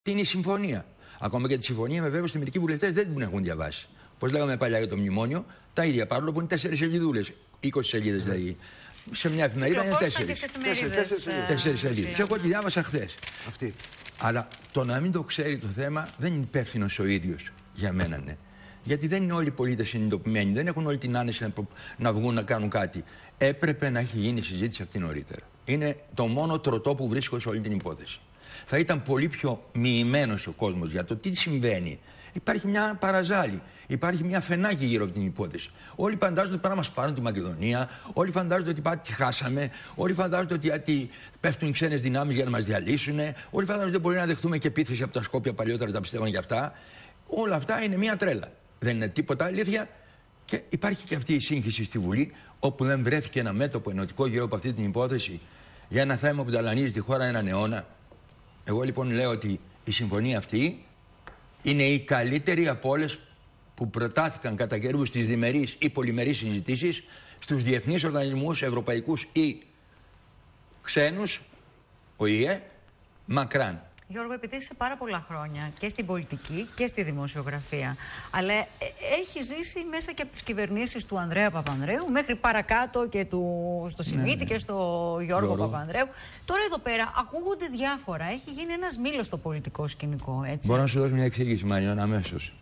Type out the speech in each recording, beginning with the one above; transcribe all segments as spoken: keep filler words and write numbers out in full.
Τι είναι η συμφωνία. Ακόμα και τη συμφωνία, με βέβαιο, οι μερικοί βουλευτές δεν την έχουν διαβάσει. Όπως λέγαμε παλιά για το μνημόνιο, τα ίδια παρόλο που είναι τέσσερις σελίδουλες, είκοσι σελίδες δηλαδή. Σε μια εφημερίδα είναι τέσσερις. Τέσσερις σελίδες. Και εγώ τη διάβασα χθες. Αυτή. Αλλά το να μην το ξέρει το θέμα δεν είναι υπεύθυνο ο ίδιος. Για μένα ναι. Γιατί δεν είναι όλοι οι πολίτες συνειδητοποιημένοι, δεν έχουν όλη την άνεση να, να βγουν να κάνουν κάτι. Έπρεπε να έχει γίνει η συζήτηση αυτή νωρίτερα. Είναι το μόνο τροτό που βρίσκω σε όλη την υπόθεση. Θα ήταν πολύ πιο μοιημένος ο κόσμος για το τι συμβαίνει. Υπάρχει μια παραζάλη, υπάρχει μια φενάκι γύρω από την υπόθεση. Όλοι φαντάζονται ότι πάνε να μας πάρουν τη Μακεδονία, όλοι φαντάζονται ότι πάνε τη χάσαμε, όλοι φαντάζονται ότι, ότι πέφτουν οι ξένες δυνάμεις για να μας διαλύσουν, όλοι φαντάζονται ότι μπορεί να δεχτούμε και επίθεση από τα Σκόπια παλιότερα, τα πιστεύαν για αυτά. Όλα αυτά είναι μια τρέλα. Δεν είναι τίποτα αλήθεια. Και υπάρχει και αυτή η σύγχυση στη Βουλή, όπου δεν βρέθηκε ένα μέτωπο ενωτικό γύρω από αυτή την υπόθεση για ένα θέμα που ταλανίζει τη χώρα έναν αιώνα. Εγώ λοιπόν λέω ότι η συμφωνία αυτή είναι η καλύτερη από όλες που προτάθηκαν κατά καιρούς στις διμερείς ή πολυμερείς συζητήσεις στους διεθνείς οργανισμούς, ευρωπαϊκούς ή ξένους, ο ΙΕ, μακράν. Γιώργο, επειδή είσαι πάρα πολλά χρόνια και στην πολιτική και στη δημοσιογραφία, αλλά έχει ζήσει μέσα και από τις κυβερνήσεις του Ανδρέα Παπανδρέου μέχρι παρακάτω και του, στο Σιμίτη, ναι, ναι, και στο Γιώργο, Γιώργο Παπανδρέου. Τώρα εδώ πέρα ακούγονται διάφορα. Έχει γίνει ένας μήλος στο πολιτικό σκηνικό, έτσι. Μπορώ να σου δώσω μια εξήγηση, Μαριών, αμέσως.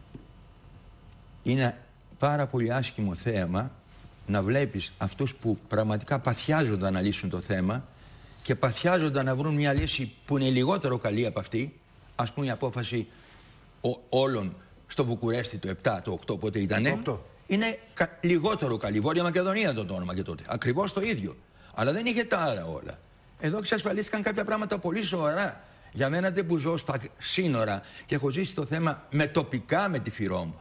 Είναι πάρα πολύ άσχημο θέαμα να βλέπεις αυτούς που πραγματικά παθιάζονται να λύσουν το θέμα και παθιάζονταν να βρουν μια λύση που είναι λιγότερο καλή από αυτή, ας πούμε η απόφαση ο, όλων στο Βουκουρέστι το επτά, το οκτώ, πότε ήτανε, είναι κα, λιγότερο καλή. Βόρεια Μακεδονία το, το όνομα και τότε. Ακριβώς το ίδιο. Αλλά δεν είχε τα άρα όλα. Εδώ εξασφαλίστηκαν κάποια πράγματα πολύ σοβαρά. Για μένα δεν που ζω στα σύνορα και έχω ζήσει το θέμα με τοπικά με τη Φυρόμ.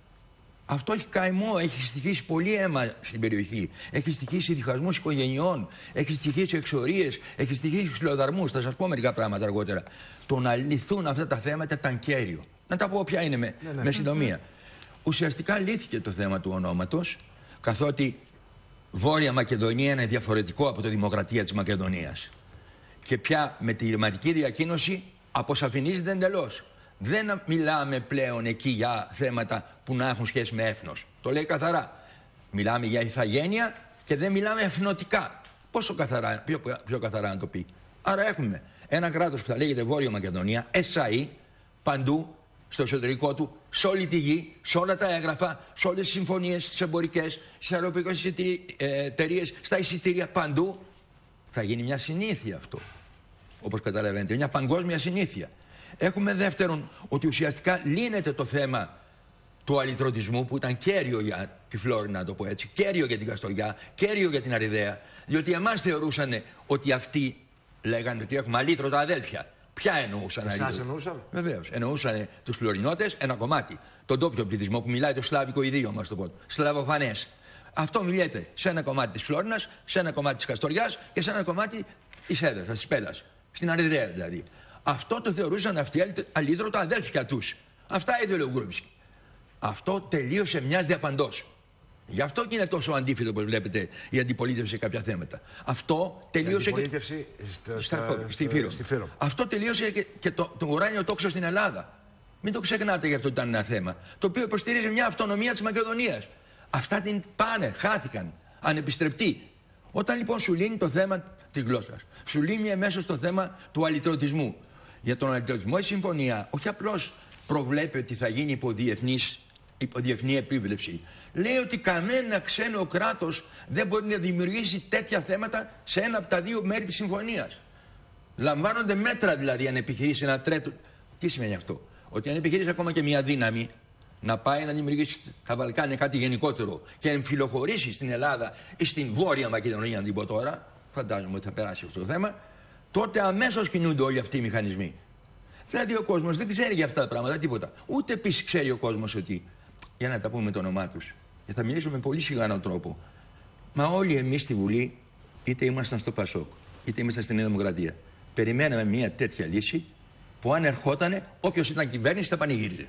Αυτό έχει καημό, έχει στοιχήσει πολύ αίμα στην περιοχή. Έχει στοιχήσει διχασμούς οικογενειών, έχει στοιχήσει εξορίες, έχει στοιχήσει ξυλοδαρμούς. Θα σας πω μερικά πράγματα αργότερα. Το να λυθούν αυτά τα θέματα ήταν κέριο. Να τα πω ποια είναι με, ναι, ναι. με συντομία. Ουσιαστικά λύθηκε το θέμα του ονόματος, καθότι Βόρεια Μακεδονία είναι διαφορετικό από τη Δημοκρατία της Μακεδονίας. Και πια με τη ρηματική διακοίνωση αποσαφηνίζεται εντελώς. Δεν μιλάμε πλέον εκεί για θέματα που να έχουν σχέση με έθνος. Το λέει καθαρά. Μιλάμε για ηθαγένεια και δεν μιλάμε εθνοτικά. Πόσο καθαρά, πιο, πιο καθαρά να το πει. Άρα έχουμε ένα κράτος που θα λέγεται Βόρεια Μακεδονία, ΕΣΑΗ, παντού, στο εσωτερικό του, σε όλη τη γη, σε όλα τα έγγραφα, σε όλες τις συμφωνίες, τις εμπορικές, στις αεροπορικές εταιρείες, στα εισιτήρια, παντού. Θα γίνει μια συνήθεια αυτό. Όπως καταλαβαίνετε, μια παγκόσμια συνήθεια. Έχουμε δεύτερον ότι ουσιαστικά λύνεται το θέμα του αλυτρωτισμού που ήταν κέριο για τη Φλόρινα, να το πω έτσι, κέριο για την Καστοριά, κέριο για την Αριδαία, διότι εμάς θεωρούσαν ότι αυτοί λέγανε ότι έχουμε αλύτρωτα αδέλφια. Ποια εννοούσαν αλύτρωτα? Εσάς εννοούσαν? Βεβαίως. Εννοούσαν τους Φλωρινότες, ένα κομμάτι. Τον τόπιο πληθυσμό που μιλάει το σλάβικο ιδίο, μας το πω. Σλαβοφανές. Αυτό μιλιέται σε ένα κομμάτι της Φλόρινας, σε ένα κομμάτι της Καστοριάς και σε ένα κομμάτι της Έδρας, της Πέλας. Στην Αριδαία δηλαδή. Αυτό το θεωρούσαν αυτοί αλύτρωτα αδέλφια τους. Αυτά ήθελε ο Γκρούμπσκι. Αυτό τελείωσε μιας διαπαντός. Γι' αυτό και είναι τόσο αντίφυτο, όπως βλέπετε, η αντιπολίτευση σε κάποια θέματα. Αυτό τελείωσε. Η αντιπολίτευση και... στα... στη Φύρο. Στη Φύρο. Αυτό τελείωσε και, και το, το ουράνιο τόξο στην Ελλάδα. Μην το ξεχνάτε, γι' αυτό ήταν ένα θέμα. Το οποίο υποστηρίζει μια αυτονομία της Μακεδονίας. Αυτά την πάνε, χάθηκαν, ανεπιστρεπτοί. Όταν λοιπόν σου λύνει το θέμα της γλώσσας, σου λύνει εμέσως το θέμα του αλυτρωτισμού. Για τον αλυτρωτισμό η συμφωνία όχι απλώς προβλέπει ότι θα γίνει υποδιεθνής, υποδιεθνή επίβλεψη. Λέει ότι κανένα ξένο κράτος δεν μπορεί να δημιουργήσει τέτοια θέματα σε ένα από τα δύο μέρη της συμφωνίας. Λαμβάνονται μέτρα δηλαδή αν επιχειρήσει να τρέτο. Τι σημαίνει αυτό? Ότι αν επιχειρήσει ακόμα και μια δύναμη να πάει να δημιουργήσει τα Βαλκάνια κάτι γενικότερο και εμφυλοχωρήσει στην Ελλάδα ή στην Βόρεια Μακεδονία, να την πω τώρα, φαντάζομαι ότι θα περάσει αυτό το θέμα, τότε αμέσως κινούνται όλοι αυτοί οι μηχανισμοί. Δηλαδή ο κόσμος δεν ξέρει για αυτά τα πράγματα τίποτα. Ούτε επίσης ξέρει ο κόσμος ότι, για να τα πούμε με το όνομά τους, και θα μιλήσω με πολύ σιγανό τρόπο, μα όλοι εμείς στη Βουλή, είτε ήμασταν στο Πασόκ, είτε ήμασταν στην Νέα Δημοκρατία, περιμέναμε μια τέτοια λύση που αν ερχότανε, όποιος ήταν κυβέρνηση θα πανηγύριζε.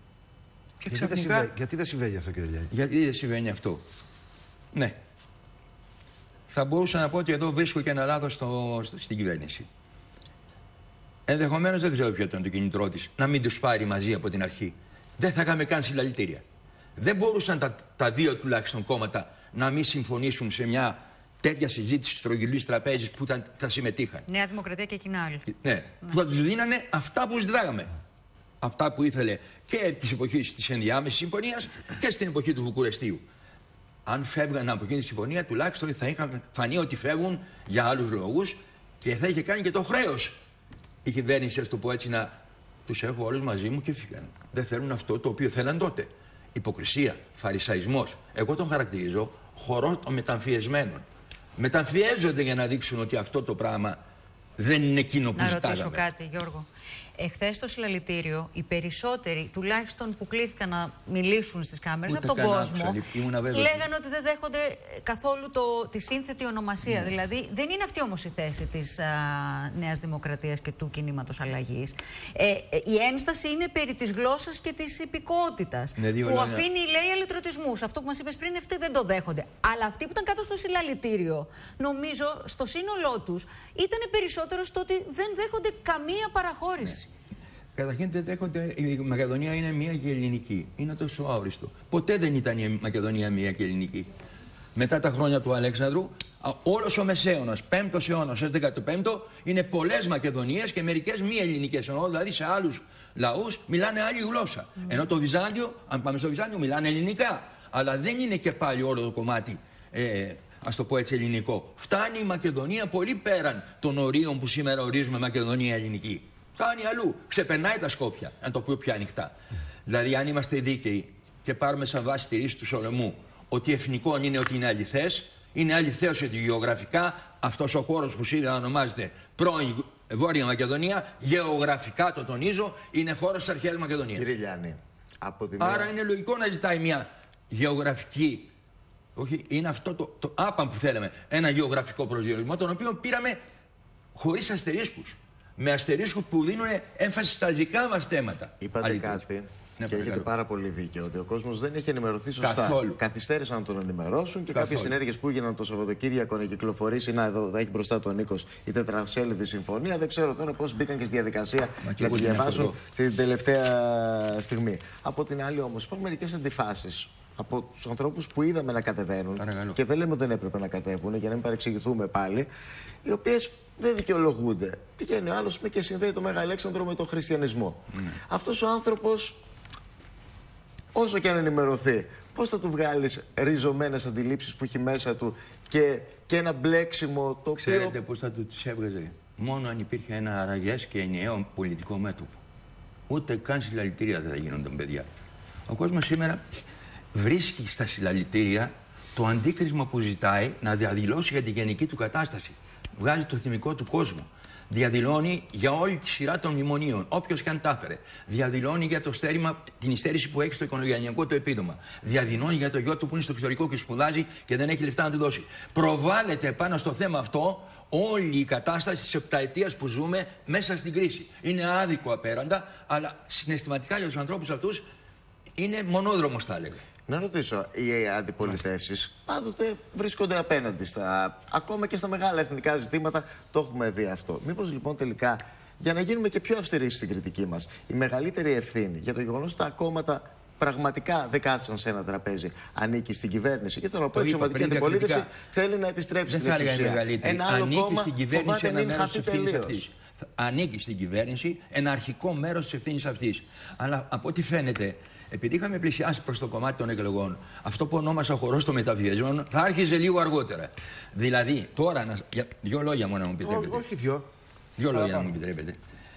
Και γιατί, ξαφνικά... δεν συμβαίνει, γιατί δεν συμβαίνει αυτό, κύριε Λιάννη? Γιατί δεν συμβαίνει αυτό? Ναι. Θα μπορούσα να πω ότι εδώ βρίσκω και ένα λάθος στο, στο, στην κυβέρνηση. ενδεχομένως δεν ξέρω ποιο ήταν το κινητρό της, να μην τους πάρει μαζί από την αρχή. Δεν θα είχαμε καν συλλαλητήρια. Δεν μπορούσαν τα, τα δύο τουλάχιστον κόμματα να μην συμφωνήσουν σε μια τέτοια συζήτηση στρογγυλής τραπέζης που θα, θα συμμετείχαν. Νέα Δημοκρατία και εκείνα άλλη. Ναι, ναι, που θα τους δίνανε αυτά που ζητάγαμε. Αυτά που ήθελε και της εποχής της ενδιάμεσης συμφωνίας και στην εποχή του Βουκουρεστίου. Αν φεύγαν από εκείνη τη συμφωνία, τουλάχιστον θα είχαν φανεί ότι φεύγουν για άλλους λόγους και θα είχε κάνει και το χρέος η κυβέρνηση, ας το πω έτσι, να τους έχω όλους μαζί μου και φύγαν. Δεν θέλουν αυτό το οποίο θέλαν τότε. Υποκρισία, φαρισαϊσμός. Εγώ τον χαρακτηρίζω χορό των μεταμφιεσμένων. Μεταμφιέζονται για να δείξουν ότι αυτό το πράγμα δεν είναι εκείνο που ζητάγαμε. Να ρωτήσω κάτι, Γιώργο. Εχθές στο συλλαλητήριο, οι περισσότεροι, τουλάχιστον που κλήθηκαν να μιλήσουν στις κάμερες από τον κόσμο, λέγανε ότι δεν δέχονται καθόλου το, τη σύνθετη ονομασία. Ναι. Δηλαδή, δεν είναι αυτή όμως η θέση της α, Νέας Δημοκρατίας και του κινήματος αλλαγής. Ε, ε, η ένσταση είναι περί της γλώσσας και της υπηκότητας. Ναι, που λόγια. Αφήνει, λέει, αλυτρωτισμούς. Αυτό που μας είπες πριν, αυτοί δεν το δέχονται. Αλλά αυτοί που ήταν κάτω στο συλλαλητήριο, νομίζω, στο σύνολό τους, ήταν περισσότερο στο ότι δεν δέχονται καμία παραχώρηση. Ναι. Καταρχήν δεν δέχονται, η Μακεδονία είναι μία και ελληνική. Είναι τόσο αόριστο. Ποτέ δεν ήταν η Μακεδονία μία και ελληνική. Μετά τα χρόνια του Αλέξανδρου, όλος ο Μεσαίωνας, πέμπτος αιώνας έως δεκαπέμπτο, είναι πολλές Μακεδονίες και μερικές μη ελληνικές. Ενώ δηλαδή σε άλλους λαούς μιλάνε άλλη γλώσσα. Mm. Ενώ το Βυζάντιο, αν πάμε στο Βυζάντιο, μιλάνε ελληνικά. Αλλά δεν είναι και πάλι όλο το κομμάτι, ε, ας το πω έτσι, ελληνικό. Φτάνει η Μακεδονία πολύ πέραν των ορίων που σήμερα ορίζουμε Μακεδονία ελληνική. Φτάνει αλλού. Ξεπερνάει τα Σκόπια, να το πω πιο ανοιχτά. Mm. Δηλαδή, αν είμαστε δίκαιοι και πάρουμε σαν βάση τη ρίση του Σολομού ότι εθνικό είναι ότι είναι αληθές, είναι αληθές ότι γεωγραφικά αυτός ο χώρος που σήμερα ονομάζεται πρώην Βόρεια Μακεδονία, γεωγραφικά το τονίζω, είναι χώρος της αρχαίας Μακεδονίας. Κύριε Λιάννη, από τη Άρα μία... είναι λογικό να ζητάει μια γεωγραφική. Όχι, είναι αυτό το, το άπαν που θέλαμε. Ένα γεωγραφικό προσδιορισμό, τον οποίο πήραμε χωρίς αστερίσκους. Με αστερίσκους που δίνουν έμφαση στα δικά μας θέματα. Είπατε αλήθεια. Κάτι ναι, και έχετε πάρα πολύ δίκιο, ότι ο κόσμος δεν έχει ενημερωθεί σωστά. Καθόλου. Καθυστέρησαν να τον ενημερώσουν και κάποιες συνέργειες που έγιναν το Σαββατοκύριακο να κυκλοφορήσει. Να, εδώ έχει μπροστά τον Νίκος η τετρασέλιδη συμφωνία. Δεν ξέρω τώρα πώς μπήκαν και στη διαδικασία να τη διαβάσουν την τελευταία στιγμή. Από την άλλη, όμως, υπάρχουν μερικές αντιφάσεις από τους ανθρώπους που είδαμε να κατεβαίνουν. Παρακαλώ. Και δεν λέμε ότι δεν έπρεπε να κατέβουν, για να μην παρεξηγηθούμε πάλι, οι οποίες δεν δικαιολογούνται. Πηγαίνει ο άλλος και συνδέει το Μέγα Αλέξανδρο με τον χριστιανισμό. Mm. Αυτός ο άνθρωπος, όσο και αν ενημερωθεί, πώς θα του βγάλεις ριζωμένες αντιλήψεις που έχει μέσα του και, και ένα μπλέξιμο το οποίο... Ξέρετε πώς θα του τις έβγαζε? Μόνο αν υπήρχε ένα αραγές και ενιαίο πολιτικό μέτωπο. Ούτε καν συλλαλητήρια δεν θα γίνονταν, παιδιά. Ο κόσμος σήμερα βρίσκει στα συλλαλητήρια το αντίκρισμα που ζητάει να διαδηλώσει για την γενική του κατάσταση. Βγάζει το θυμικό του κόσμο. Διαδηλώνει για όλη τη σειρά των μνημονίων, όποιος και αν τα έφερε. Διαδηλώνει για το στέρημα, την υστέρηση που έχει στο οικογενειακό του επίδομα. Διαδηλώνει για το γιο του που είναι στο εξωτερικό και σπουδάζει και δεν έχει λεφτά να του δώσει. Προβάλλεται πάνω στο θέμα αυτό όλη η κατάσταση της επταετίας που ζούμε μέσα στην κρίση. Είναι άδικο απέραντα, αλλά συναισθηματικά για τους ανθρώπους αυτούς είναι μονόδρομος, θα έλεγα. Να ρωτήσω, οι αντιπολιτεύσεις πάντοτε βρίσκονται απέναντι στα, ακόμα και στα μεγάλα εθνικά ζητήματα, το έχουμε δει αυτό. Μήπως λοιπόν τελικά, για να γίνουμε και πιο αυστηροί στην κριτική μας, η μεγαλύτερη ευθύνη για το γεγονός ότι τα κόμματα πραγματικά δεν κάθισαν σε ένα τραπέζι ανήκει στην κυβέρνηση? Και θέλω να πω, η εξωματική αντιπολίτευση θέλει να επιστρέψει στην εξουσία. Ένα άλλο ανήκει κόμμα στην κυβέρνηση ένα μέρος της ευθύνης αυτής. Ανήκει στην κυβέρνηση ένα αρχικό μέρος της ευθύνης αυτής. Αλλά από ό,τι φαίνεται, επειδή είχαμε πλησιάσει προς το κομμάτι των εκλογών, αυτό που ονόμασα χορός των μεταμφιεσμένων θα άρχιζε λίγο αργότερα. Δηλαδή, τώρα, να... Για... δύο λόγια μόνο να μου επιτρέπετε. Ό, όχι δυο. Δύο λόγια να μου επιτρέπετε.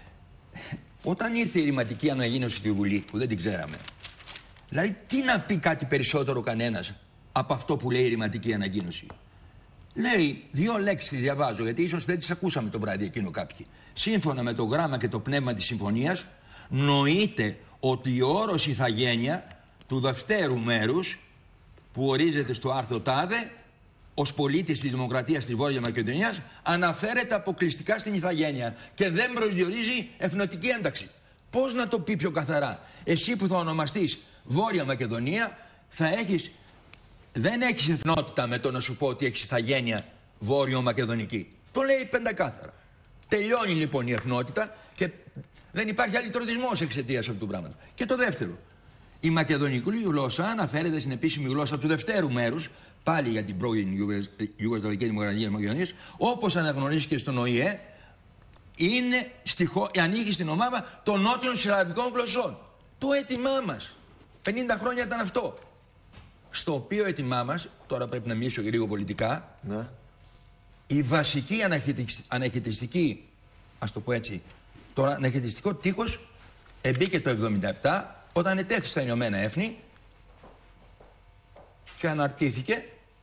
Όταν ήρθε η ρηματική αναγέννηση στη Βουλή, που δεν την ξέραμε, δηλαδή τι να πει κάτι περισσότερο κανένας από αυτό που λέει η ρηματική ανακοίνωση? Λέει δύο λέξεις, διαβάζω, γιατί ίσως δεν τις ακούσαμε το βράδυ εκείνο κάποιοι. Σύμφωνα με το γράμμα και το πνεύμα της συμφωνίας, νοείται ότι ο όρος ηθαγένεια του δευτέρου μέρους που ορίζεται στο άρθρο τάδε ως πολίτης της Δημοκρατίας της Βόρειας Μακεδονίας αναφέρεται αποκλειστικά στην ηθαγένεια και δεν προσδιορίζει εθνοτική ένταξη. Πώς να το πει πιο καθαρά? Εσύ που θα ονομαστείς Βόρεια Μακεδονία θα έχεις, δεν έχεις εθνότητα με το να σου πω ότι έχεις ηθαγένεια Βόρειο Μακεδονική. Το λέει πεντακάθαρα. Τελειώνει λοιπόν η εθνότητα και Δεν υπάρχει αλυτρωτισμός εξαιτίας αυτού του πράγματος. Και το δεύτερο. Η μακεδονική γλώσσα αναφέρεται στην επίσημη γλώσσα του δευτέρου μέρους, πάλι για την πρώην Ιουγκοσλαβική Δημοκρατία της Μακεδονίας, όπως αναγνωρίστηκε στον Ο Η Ε, είναι στη, ανήκει στην ομάδα των νότιων σλαβικών γλωσσών. Το αίτημά μας. πενήντα χρόνια ήταν αυτό. Στο οποίο αίτημά μας, τώρα πρέπει να μιλήσω και λίγο πολιτικά, ναι. η βασική αναχαιτιστική, ας το πω έτσι, το αναχαιτιστικό τείχος εμπήκε το εβδομήντα επτά, όταν ετέθη στα Ηνωμένα Έθνη και αναρτήθηκε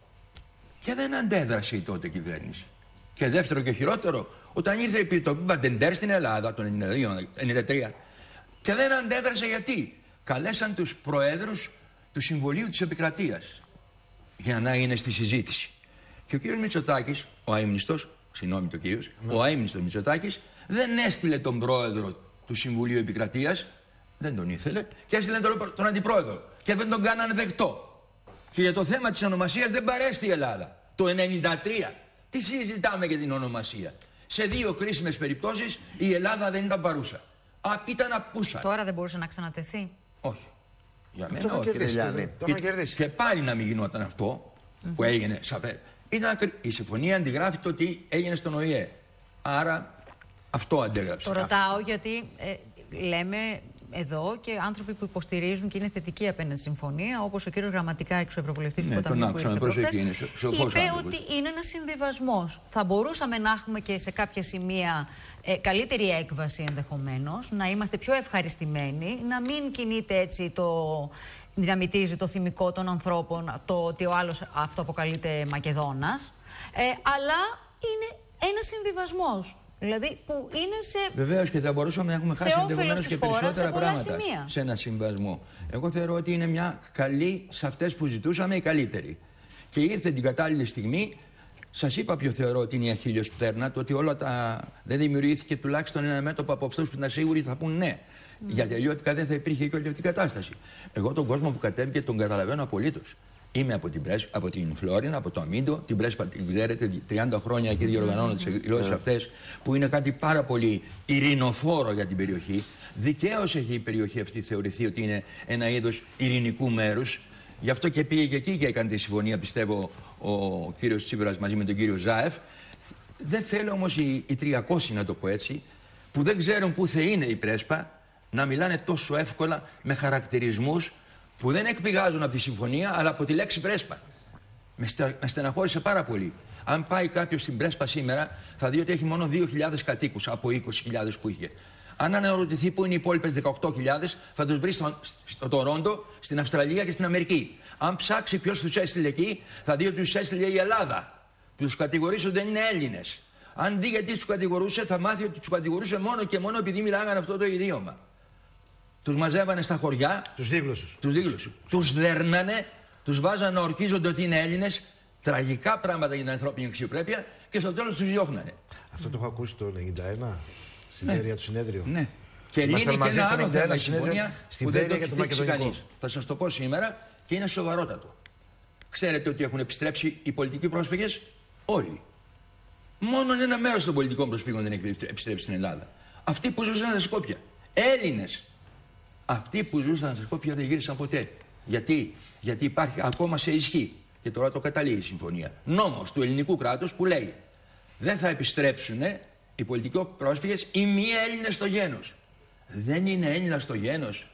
και δεν αντέδρασε η τότε κυβέρνηση. Και δεύτερο και χειρότερο, όταν ήρθε η Επιτροπή Μπαντεντέρ στην Ελλάδα το ενενήντα δύο ενενήντα τρία και δεν αντέδρασε γιατί καλέσαν τους προέδρους του Συμβουλίου της Επικρατείας για να είναι στη συζήτηση. Και ο κύριος Μητσοτάκης, ο αείμνηστος, συγγνώμη το κύριος, ναι. ο αείμνηστος Μητσοτάκης δεν έστειλε τον πρόεδρο του Συμβουλίου Επικρατείας, δεν τον ήθελε, και έστειλε τον, τον αντιπρόεδρο και δεν τον κάνανε δεκτό. Και για το θέμα της ονομασίας δεν παρέστη η Ελλάδα. Το ενενήντα τρία. Τι συζητάμε για την ονομασία. Σε δύο κρίσιμες περιπτώσεις η Ελλάδα δεν ήταν παρούσα. Α, ήταν απούσα. Τώρα δεν μπορούσε να ξανατεθεί. Όχι. Για μένα αυτό όχι. Κερδίσει, και, και, και πάλι να μην γινόταν αυτό mm-hmm. που έγινε σαφέ. Ήταν, η συμφωνία αντιγράφει το τι έγινε στον Ο Η Ε. Άρα αυτό αντέγραψε. Το ρωτάω γιατί ε, λέμε εδώ και άνθρωποι που υποστηρίζουν και είναι θετικοί απέναντι στη συμφωνία, όπως ο κύριος Γραμματικάκης, ο Ευρωβουλευτής ναι, του Ποταμιού, που ήρθε προχθές, είναι είπε ότι είναι ένας συμβιβασμός. Θα μπορούσαμε να έχουμε και σε κάποια σημεία ε, καλύτερη έκβαση ενδεχομένως, να είμαστε πιο ευχαριστημένοι, να μην κινείται έτσι το... δυναμητίζει το θυμικό των ανθρώπων, το ότι ο άλλος αυτοαποκαλείται Μακεδόνας, ε, αλλά είναι ένας συμβιβασμός. Δηλαδή που είναι σε. Βεβαίως και θα μπορούσαμε να έχουμε χάσει ενδεχομένως και περισσότερα πράγματα σημεία. Σε ένα συμβασμό. Εγώ θεωρώ ότι είναι μια καλή, σε αυτές που ζητούσαμε, η καλύτερη. Και ήρθε την κατάλληλη στιγμή. Σας είπα ποιο θεωρώ ότι είναι η αχίλιος πτέρνα, το ότι όλα τα. Δεν δημιουργήθηκε τουλάχιστον ένα μέτωπο από αυτούς που ήταν σίγουροι θα πούν ναι. Mm. Γιατί αλλιώτικα δεν θα υπήρχε και όλη αυτή η κατάσταση. Εγώ τον κόσμο που κατέβηκε τον καταλαβαίνω απολύτως. Είμαι από την, Πρέσ, από την Φλόρινα, από το Αμίντο, την Πρέσπα την ξέρετε, τριάντα χρόνια εκεί διοργανώνω τις εκδηλώσεις αυτές, που είναι κάτι πάρα πολύ ειρηνοφόρο για την περιοχή. Δικαίως έχει η περιοχή αυτή θεωρηθεί ότι είναι ένα είδος ειρηνικού μέρους. Γι' αυτό και πήγε και εκεί και έκανε τη συμφωνία, πιστεύω, ο κύριος Τσίπρας μαζί με τον κύριο Ζάεφ. Δεν θέλω όμως οι, οι τριακόσιοι, να το πω έτσι, που δεν ξέρουν πού θα είναι η Πρέσπα, να μιλάνε τόσο εύκολα με χαρακτηρισμούς που δεν εκπηγάζουν από τη συμφωνία, αλλά από τη λέξη Πρέσπα. Με, στε, με στεναχώρησε πάρα πολύ. Αν πάει κάποιος στην Πρέσπα σήμερα, θα δει ότι έχει μόνο δύο χιλιάδες κατοίκους από είκοσι χιλιάδες που είχε. Αν αναρωτηθεί πού είναι οι υπόλοιπες δεκαοκτώ χιλιάδες, θα τους βρει στο, στο Τορόντο, στην Αυστραλία και στην Αμερική. Αν ψάξει ποιος τους έστειλε εκεί, θα δει ότι τους έστειλε η Ελλάδα. Τους κατηγορήσει ότι δεν είναι Έλληνες. Αν δει γιατί τους κατηγορούσε, θα μάθει ότι τους κατηγορούσε μόνο και μόνο επειδή μιλάγανε αυτό το ιδίωμα. Τους μαζεύανε στα χωριά. Τους δίγλωσσους. Τους δίγλωσσους. Τους δέρνανε, τους βάζανε να ορκίζονται ότι είναι Έλληνες. Τραγικά πράγματα για την ανθρώπινη αξιοπρέπεια και στο τέλος τους διώχνανε. Αυτό το έχω ακούσει το ενενήντα ένα, στην Βέρεια ναι. του συνέδριου. Ναι. Και λύνει και ένα άλλο θέμα η συμφωνία που δεν το έχει θίξει κανείς. Θα σας το πω σήμερα και είναι σοβαρότατο. Ξέρετε ότι έχουν επιστρέψει οι πολιτικοί πρόσφυγες όλοι. Μόνο ένα μέρος των πολιτικών προσφύγων δεν έχει επιστρέψει στην Ελλάδα. Αυτοί που ζούσαν στα Σκόπια. Έλληνες. Αυτοί που ζούσαν στα Σκόπια δεν γύρισαν ποτέ. Γιατί? Γιατί υπάρχει ακόμα σε ισχύ, και τώρα το καταλήγει η συμφωνία, νόμος του ελληνικού κράτους που λέει δεν θα επιστρέψουν οι πολιτικοί πρόσφυγες οι μη Έλληνες στο γένος. Δεν είναι Έλληνα στο γένος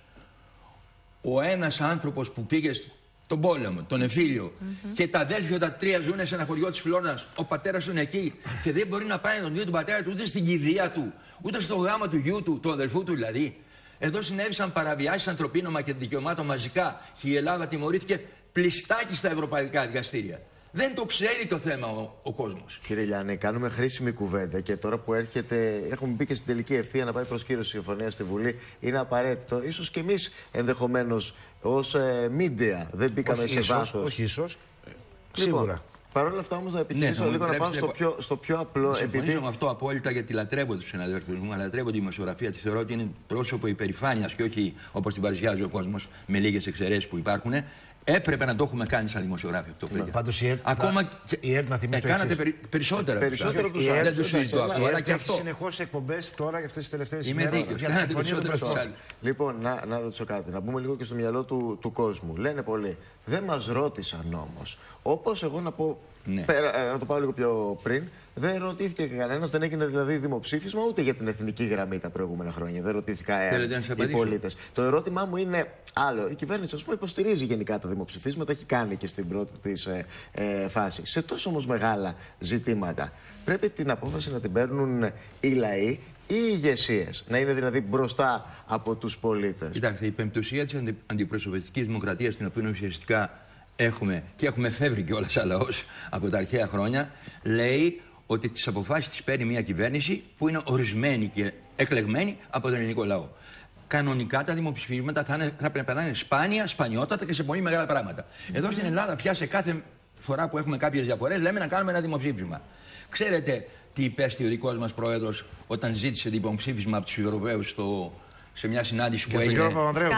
ο ένας άνθρωπος που πήγε στον πόλεμο, τον εμφύλιο, mm-hmm. και τα αδέλφια τα τρία ζουν σε ένα χωριό της Φλόρνας, ο πατέρας του είναι εκεί και δεν μπορεί να πάει να τον δει τον πατέρα του ούτε στην κηδεία του, ούτε στο γάμο του γιού του, του αδελφού του δηλαδή. Εδώ συνέβησαν παραβιάσεις ανθρωπίνων και δικαιωμάτων μαζικά και η Ελλάδα τιμωρήθηκε πλειστάκι στα ευρωπαϊκά δικαστήρια. Δεν το ξέρει το θέμα ο, ο κόσμος. Κύριε Λιάννη, κάνουμε χρήσιμη κουβέντα και τώρα που έρχεται, έχουμε μπει και στην τελική ευθεία να πάει προς κύρωση συμφωνία στη Βουλή. Είναι απαραίτητο. Ίσως και εμείς ενδεχομένως ως ε, media δεν μπήκαμε όχι σε ίσως, βάθος. Όχι ίσως. Λοιπόν, σίγουρα. Παρ' όλα αυτά όμως να επιχειρήσω ναι, λίγο να πάω στο πιο, στο πιο απλό. Συμφωνήσω επειδή... με αυτό απόλυτα, γιατί λατρεύω τους συναδέλφους μου, αλλά λατρεύω τη δημοσιογραφία. Τη θεωρώ ότι είναι πρόσωπο υπερηφάνειας και όχι όπως την παρουσιάζει ο κόσμος με λίγες εξαιρέσεις που υπάρχουν. Έπρεπε να το έχουμε κάνει σαν δημοσιογράφοι αυτό. Ναι. Πάντως η ΕΡΤ, ακόμα να, η ΕΡΤ να θυμίσει το κάνατε περι, περισσότερα. Περισσότερο από τους άλλους. άλλους. Δεν το συζητώ αυτό, αλλά και αυτό. Συνεχώς εκπομπές τώρα για αυτές τις τελευταίες ημέρες. Είμαι δίκαιος. Κάνατε περισσότερα από τους άλλους. Λοιπόν, να, να ρωτήσω κάτι. Να μπούμε λίγο και στο μυαλό του, του κόσμου. Λένε πολλοί. Δεν μας ρώτησαν όμως. Όπως εγώ να πω. Ναι. Πέρα, να το πάω λίγο πιο πριν. Δεν ρωτήθηκε κανένα, δεν έγινε δηλαδή δημοψήφισμα ούτε για την εθνική γραμμή τα προηγούμενα χρόνια. Δεν ρωτήθηκα οι πολίτες. Το ερώτημά μου είναι άλλο. Η κυβέρνηση, ας πούμε, υποστηρίζει γενικά τα δημοψηφίσματα, έχει κάνει και στην πρώτη της ε, ε, φάση. Σε τόσο όμως μεγάλα ζητήματα, πρέπει την απόφαση να την παίρνουν οι λαοί ή οι ηγεσίες, να είναι δηλαδή μπροστά από τους πολίτες. Κοιτάξτε, η πεμπτουσία της αντι, αντιπροσωπευτικής δημοκρατίας, την οποία ουσιαστικά έχουμε και έχουμε φεύγει κιόλας σαν λαός από τα αρχαία χρόνια, λέει ότι τις αποφάσεις τις παίρνει μια κυβέρνηση που είναι ορισμένη και εκλεγμένη από τον ελληνικό λαό. Κανονικά τα δημοψηφίσματα θα, είναι, θα πρέπει να είναι σπάνια, σπανιότατα και σε πολύ μεγάλα πράγματα. Εδώ στην Ελλάδα, πια σε κάθε φορά που έχουμε κάποιες διαφορές, λέμε να κάνουμε ένα δημοψήφισμα. Ξέρετε τι υπέστη ο δικός μας πρόεδρος όταν ζήτησε δημοψήφισμα από τους Ευρωπαίους σε μια συνάντηση που έγινε?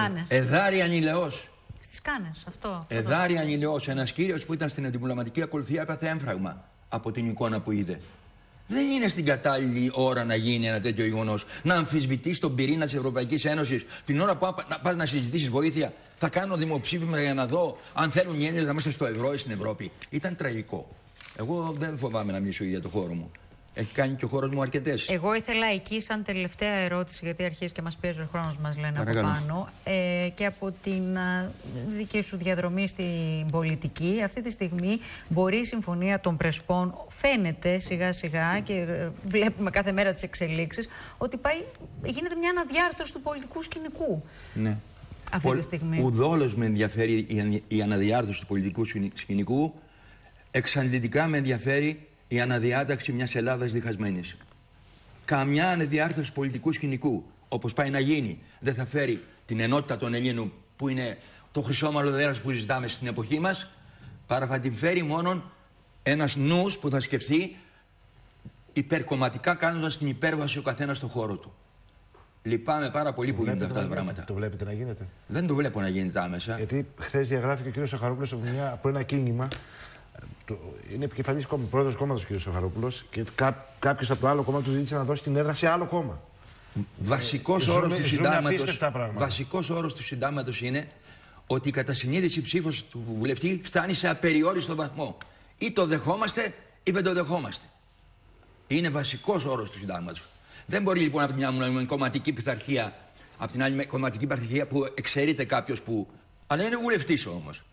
Εδάρη ανηλαιός. Στις Κάνες, αυτό. Εδάρη ανηλαιός. Ένας κύριος που ήταν στην διπλωματική ακολουθία έπαθε έμφραγμα από την εικόνα που είδε. Δεν είναι στην κατάλληλη ώρα να γίνει ένα τέτοιο γεγονός. Να αμφισβητείς τον πυρήνα της Ευρωπαϊκής Ένωσης την ώρα που να πας να συζητήσεις βοήθεια. Θα κάνω δημοψήφισμα για να δω αν θέλουν οι Έλληνες να είμαστε στο ευρώ ή στην Ευρώπη. Ήταν τραγικό. Εγώ δεν φοβάμαι να μιλήσω για το χώρο μου. Έχει κάνει και ο χώρος μου αρκετές. Εγώ ήθελα εκεί, σαν τελευταία ερώτηση, γιατί αρχίζει και μας πιέζει ο χρόνος μας, λένε Παρακαλώ. από πάνω, ε, και από την α, δική σου διαδρομή στην πολιτική, αυτή τη στιγμή μπορεί η Συμφωνία των Πρεσπών, φαίνεται σιγά σιγά και ε, βλέπουμε κάθε μέρα τις εξελίξεις, ότι πάει, γίνεται μια αναδιάρθρωση του πολιτικού σκηνικού. Ναι. Αυτή Πολ, τη στιγμή. Ουδόλως με ενδιαφέρει η, η αναδιάρθρωση του πολιτικού σκηνικού, εξαντλητικά με ενδιαφέρει η αναδιάταξη μιας Ελλάδας διχασμένης. Καμιά αναδιάρθρωση πολιτικού σκηνικού, όπως πάει να γίνει, δεν θα φέρει την ενότητα των Ελλήνων, που είναι το χρυσόμαλο δέρας που ζητάμε στην εποχή μας, παρά θα την φέρει μόνον ένας νους που θα σκεφτεί υπερκομματικά, κάνοντας την υπέρβαση ο καθένας στον χώρο του. Λυπάμαι πάρα πολύ που γίνονται αυτά τα πράγματα. Το βλέπετε να γίνεται? Δεν το βλέπω να γίνεται άμεσα. Γιατί χθες διαγράφηκε ο κ. Σαχαρόπουλος από, από ένα κίνημα. Είναι επικεφαλής κόμμα, πρόεδρος κόμματος ο κ. Σαχαρόπουλος, και κά, κάποιος από το άλλο κόμμα του ζήτησε να δώσει την έδρα σε άλλο κόμμα. Βασικός ε, όρος ζούμε, του συντάγματος, βασικός όρος του συντάγματος είναι ότι η κατασυνείδηση ψήφος του βουλευτή φτάνει σε απεριόριστο βαθμό. Ή το δεχόμαστε ή δεν το δεχόμαστε. Είναι βασικός όρος του συντάγματος. Δεν μπορεί λοιπόν από τη μια κομματική πειθαρχία, από την άλλη κομματική πειθαρχία που εξαιρείται κάποιος που. Αλλά είναι βουλευτής όμως.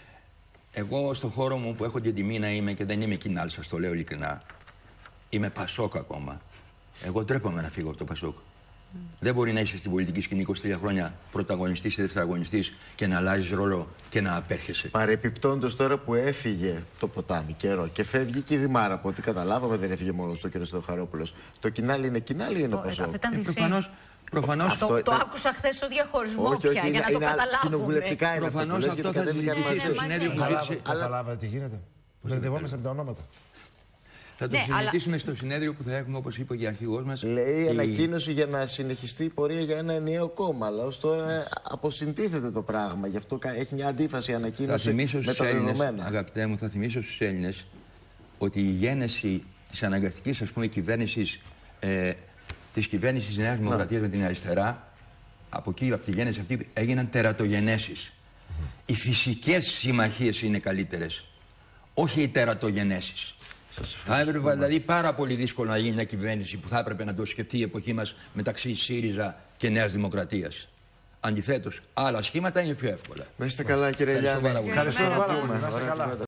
Εγώ στον χώρο μου που έχω την τιμή να είμαι και δεν είμαι κοινάλ, σας το λέω ειλικρινά, είμαι Πασόκ ακόμα. Εγώ τρέπομαι να φύγω από το Πασόκ. Mm. Δεν μπορεί να είσαι στην πολιτική σκηνή είκοσι τρία χρόνια πρωταγωνιστής ή δευτεραγωνιστής και να αλλάζεις ρόλο και να απέρχεσαι. Παρεπιπτόντως, τώρα που έφυγε το ποτάμι καιρό και φεύγει και η Δημάρα, από ό,τι καταλάβαμε δεν έφυγε μόνο στο κ. Στοχαρόπουλος. Το κοινάλι είναι κοινάλι ή είναι Πασόκ? Προφανώς. Αυτό, το, το άκουσα χθες στο διαχωρισμό όχι, όχι, πια, είναι, για να είναι, το καταλάβουμε. Κοινοβουλευτικά είναι προφανώς αυτό, αυτό θα συζητήσει στο συνέδριο που ζήτησε. Καταλάβατε τι γίνεται? Μπερδευόμαστε με τα ονόματα. Θα το ναι, συζητήσουμε αλλά... στο συνέδριο που θα έχουμε, όπως είπε και ο αρχηγός μας. Λέει η ανακοίνωση για να συνεχιστεί η πορεία για ένα ενιαίο κόμμα. Αλλά ως τώρα αποσυντίθεται το πράγμα. Γι' αυτό έχει μια αντίφαση η ανακοίνωση με τα δεδομένα. Αγαπητέ μου, θα θυμίσω στους Έλληνες ότι η γένεση της αναγκαστικής, ας πούμε, κυβέρνησης, ε, της κυβέρνησης Νέας Δημοκρατίας με την αριστερά, από εκεί, από τη γένεση αυτή, έγιναν τερατογενέσεις. Mm. Οι φυσικές συμμαχίες είναι καλύτερες, όχι οι τερατογενέσεις. Θα έπρεπε δηλαδή πάρα πολύ δύσκολο να γίνει μια κυβέρνηση που θα έπρεπε να το σκεφτεί η εποχή μας μεταξύ ΣΥΡΙΖΑ και Νέας Δημοκρατίας. Αντιθέτως, άλλα σχήματα είναι πιο εύκολα. Να είστε καλά, κύριε Λιάννη. Ευχαριστώ πάρα πολύ.